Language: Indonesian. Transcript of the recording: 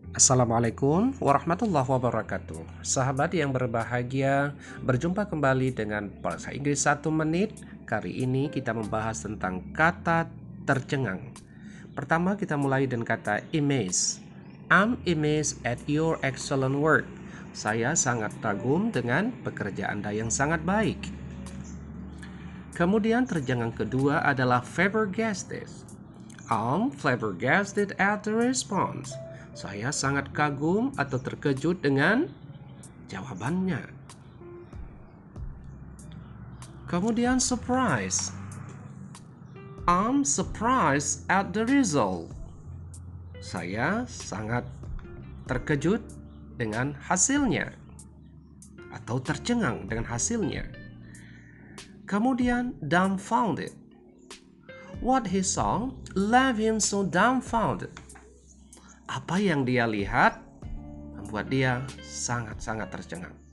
Assalamualaikum warahmatullahi wabarakatuh. Sahabat yang berbahagia, berjumpa kembali dengan Bahasa Inggris 1 menit. Kali ini kita membahas tentang kata tercengang. Pertama kita mulai dengan kata amazed. I'm amazed at your excellent work. Saya sangat kagum dengan pekerja Anda yang sangat baik. Kemudian tercengang kedua adalah flabbergasted. I'm flabbergasted at the response. Saya sangat kagum atau terkejut dengan jawabannya. Kemudian surprise. I'm surprised at the result. Saya sangat terkejut dengan hasilnya atau tercengang dengan hasilnya. Kemudian dumbfounded. What he saw left him so dumbfounded. Apa yang dia lihat membuat dia sangat-sangat tercengang.